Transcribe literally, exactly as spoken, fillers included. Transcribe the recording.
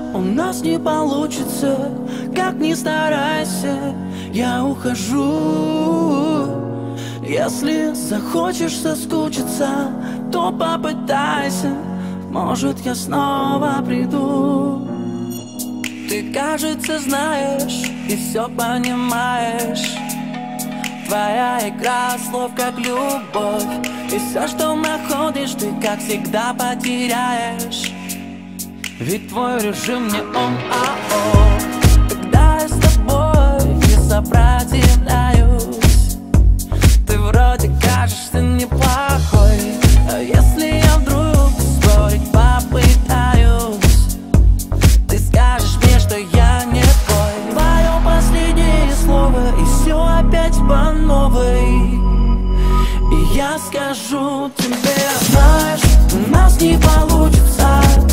у нас не получится, как ни старайся, я ухожу. Если захочешь соскучиться, то попытайся, может, я снова приду. Ты, кажется, знаешь и все понимаешь. Твоя игра слов как любовь, и все, что находишь, ты, как всегда, потеряешь. Ведь твой режим не он-а-о. Когда я с тобой не сопротивляюсь, ты вроде кажешься неплохой. А если я вдруг спорить попытаюсь, ты скажешь мне, что я не твой. Твое последнее слово, и все опять по новой. И я скажу тебе: знаешь, у нас не получится,